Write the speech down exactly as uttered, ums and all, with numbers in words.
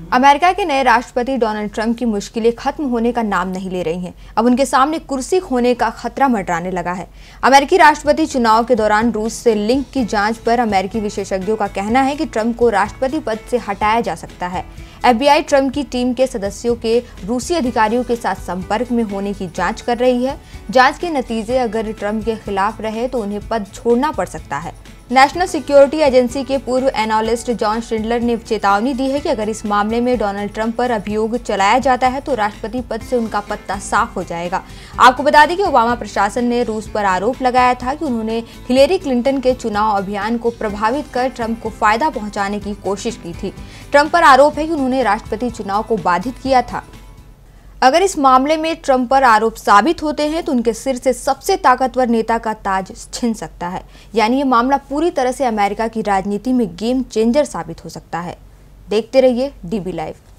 America के नए राष्ट्रपति डोनाल्ड ट्रंप की मुश्किलें खत्म होने का नाम नहीं ले रही हैं। अब उनके सामने कुर्सी खोने का खतरा मंडराने लगा है। अमेरिकी राष्ट्रपति चुनाव के दौरान रूस से लिंक की जांच पर अमेरिकी विशेषज्ञों का कहना है कि ट्रंप को राष्ट्रपति पद से हटाया जा सकता है। एफ बी आई ट्रंप की टीम के सदस्यों के रूसी अधिकारियों के साथ संपर्क में होने की जांच कर रही है। जांच के नतीजे अगर ट्रंप के खिलाफ रहे तो उन्हें पद छोड़ना पड़ सकता है। नेशनल सिक्योरिटी एजेंसी के पूर्व एनालिस्ट जॉन शिंडलर ने चेतावनी दी है कि अगर इस मामले में डोनाल्ड ट्रंप पर अभियोग चलाया जाता है तो राष्ट्रपति पद से उनका पत्ता साफ हो जाएगा। आपको बता दें कि ओबामा प्रशासन ने रूस पर आरोप लगाया था कि उन्होंने हिलेरी क्लिंटन के चुनाव अभियान को प्रभावित कर ट्रंप को फायदा पहुंचाने की कोशिश की थी। ट्रंप पर आरोप है कि उन्होंने राष्ट्रपति चुनाव को बाधित किया था। अगर इस मामले में ट्रंप पर आरोप साबित होते हैं तो उनके सिर से सबसे ताकतवर नेता का ताज छिन सकता है। यानी ये मामला पूरी तरह से अमेरिका की राजनीति में गेम चेंजर साबित हो सकता है। देखते रहिए डी बी लाइव।